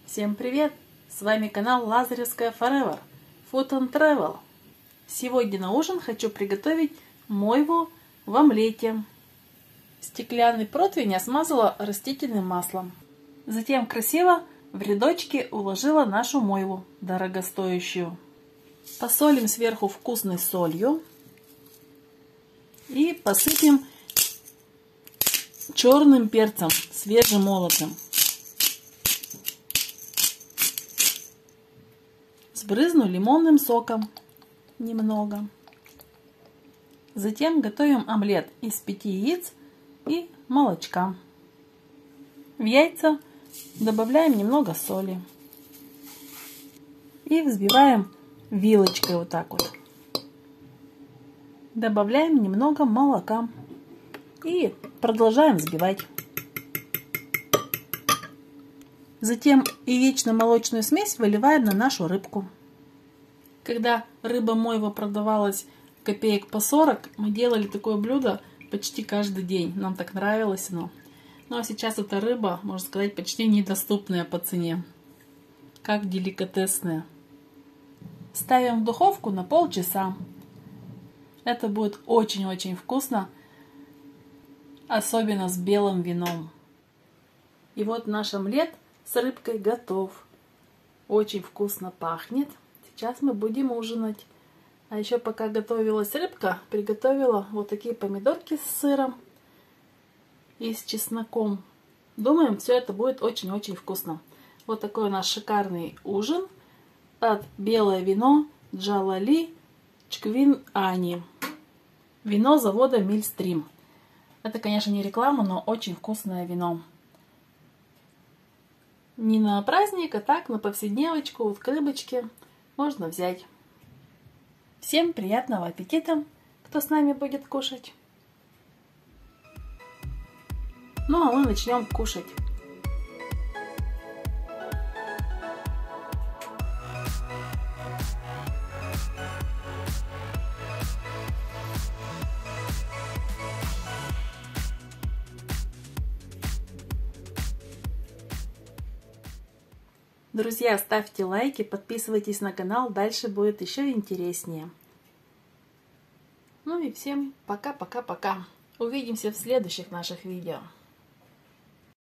Всем привет! С вами канал Лазаревская Forever Food and Travel. Сегодня на ужин хочу приготовить мойву в омлете. Стеклянный противень я смазала растительным маслом. Затем красиво в рядочки уложила нашу мойву дорогостоящую. Посолим сверху вкусной солью и посыпем черным перцем свежемолотым. Сбрызну лимонным соком немного. Затем готовим омлет из 5 яиц и молочка. В яйца добавляем немного соли и взбиваем вилочкой вот так вот. Добавляем немного молока и продолжаем взбивать. Затем яично-молочную смесь выливаем на нашу рыбку. Когда рыба мойва продавалась копеек по 40, мы делали такое блюдо почти каждый день. Нам так нравилось оно. Ну а сейчас эта рыба, можно сказать, почти недоступная по цене. Как деликатесная. Ставим в духовку на полчаса. Это будет очень-очень вкусно. Особенно с белым вином. И вот наш омлет с рыбкой готов. Очень вкусно пахнет. Сейчас мы будем ужинать. А еще пока готовилась рыбка, приготовила вот такие помидорки с сыром и с чесноком. Думаем, все это будет очень-очень вкусно. Вот такой у нас шикарный ужин от белое вино Джалали Чквин Ани. Вино завода Мильстрим. Это, конечно, не реклама, но очень вкусное вино. Не на праздник, а так на повседневочку, вот к рыбочке можно взять. Всем приятного аппетита, кто с нами будет кушать. Ну а мы начнем кушать. Друзья, ставьте лайки, подписывайтесь на канал, дальше будет еще интереснее. Ну и всем пока-пока-пока. Увидимся в следующих наших видео.